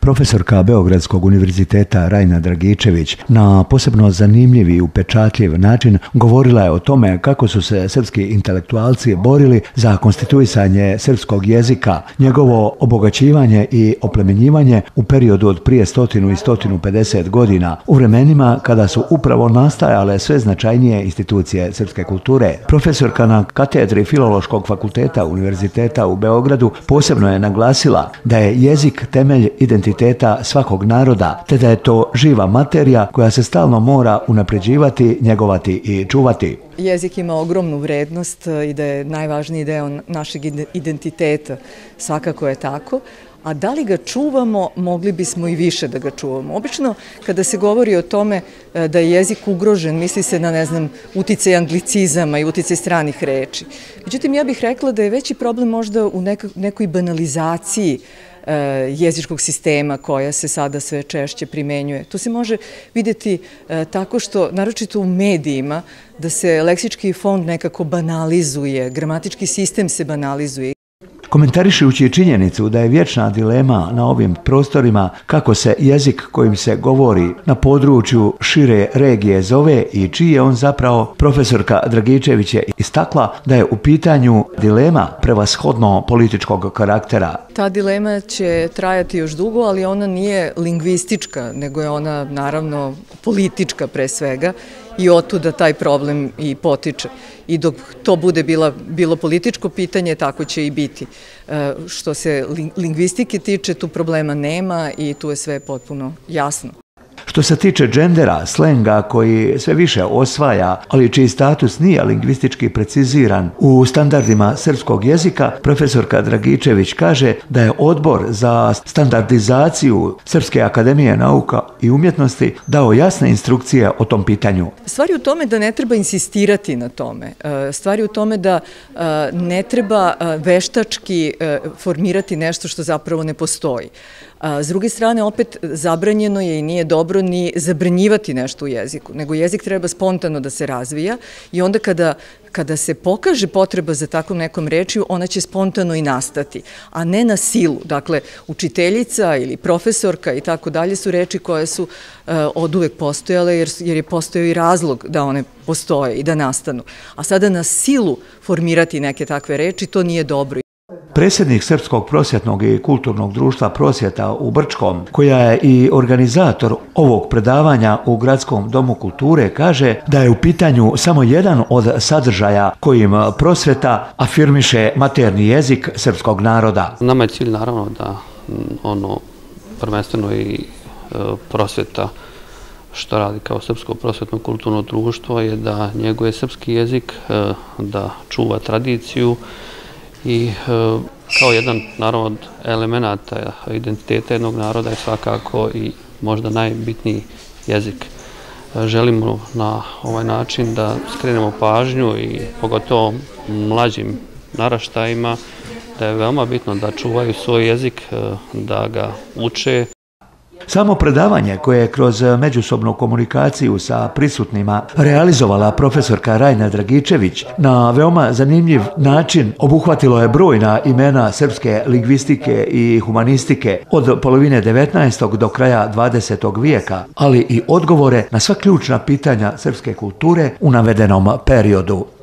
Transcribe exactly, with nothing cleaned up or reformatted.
Profesorka Beogradskog univerziteta Rajna Dragičević na posebno zanimljiv i upečatljiv način govorila je o tome kako su se srpski intelektualci borili za konstituisanje srpskog jezika, njegovo obogaćivanje i oplemenjivanje u periodu od prije stotinu i stotinu pedeset godina, u vremenima kada su upravo nastajale sve značajnije institucije srpske kulture. Profesorka na katedri Filološkog fakulteta Univerziteta u Beogradu posebno je naglasila da je jezik temelj identiteta svakog naroda, te da je to živa materija koja se stalno mora unapređivati, njegovati i čuvati. Jezik ima ogromnu vrednost i da je najvažniji deo našeg identiteta, svakako je tako. A da li ga čuvamo, mogli bismo i više da ga čuvamo. Obično, kada se govori o tome da je jezik ugrožen, misli se na, ne znam, uticaj anglicizama i uticaj stranih reči. Međutim, ja bih rekla da je veći problem možda u nekoj banalizaciji jezičkog sistema koja se sada sve češće primenjuje. To se može vidjeti tako što, naročito u medijima, da se leksički fond nekako banalizuje, gramatički sistem se banalizuje. Komentarišući činjenicu da je vječna dilema na ovim prostorima kako se jezik kojim se govori na području šire regije zove i čiji je on zapravo, profesorka Dragičević je istakla da je u pitanju dilema prevashodno političkog karaktera. Ta dilema će trajati još dugo, ali ona nije lingvistička, nego je ona naravno politička pre svega i otuda taj problem i potiče. I dok to bude bilo političko pitanje, tako će i biti. Što se lingvistike tiče, tu problema nema i tu je sve potpuno jasno. Što se tiče džendera, slenga koji sve više osvaja, ali čiji status nije lingvistički preciziran u standardima srpskog jezika, profesorka Dragičević kaže da je Odbor za standardizaciju Srpske akademije nauka i umjetnosti dao jasne instrukcije o tom pitanju. Stvar je u tome da ne treba insistirati na tome. Stvar je u tome da ne treba veštački formirati nešto što zapravo ne postoji. S druge strane, opet, zabranjeno je i nije dobro ni zabranjivati nešto u jeziku, nego jezik treba spontano da se razvija i onda kada, kada se pokaže potreba za takvom nekom rečju, ona će spontano i nastati, a ne na silu. Dakle, učiteljica ili profesorka i tako dalje su reči koje su uh, oduvek postojale jer, jer je postojao i razlog da one postoje i da nastanu. A sada na silu formirati neke takve reči, to nije dobro. Predsjednik Srpskog prosvjetnog i kulturnog društva Prosvjeta u Brčkom, koja je i organizator ovog predavanja u Gradskom domu kulture, kaže da je u pitanju samo jedan od sadržaja kojim Prosvjeta afirmiše materni jezik srpskog naroda. Nama je cilj naravno da ono prvenstveno i Prosvjeta što radi kao Srpsko prosvjetno kulturno društvo je da njeguje srpski jezik, da čuva tradiciju i kao jedan naravno od elemenata identiteta jednog naroda je svakako i možda najbitniji jezik. Želimo na ovaj način da skrenemo pažnju i pogotovo mlađim naraštajima da je veoma bitno da čuvaju svoj jezik, da ga uče. Samo predavanje koje je kroz međusobnu komunikaciju sa prisutnima realizovala profesorka Rajna Dragičević na veoma zanimljiv način obuhvatilo je brojna imena srpske lingvistike i humanistike od polovine devetnaestog do kraja dvadesetog vijeka, ali i odgovore na sva ključna pitanja srpske kulture u navedenom periodu.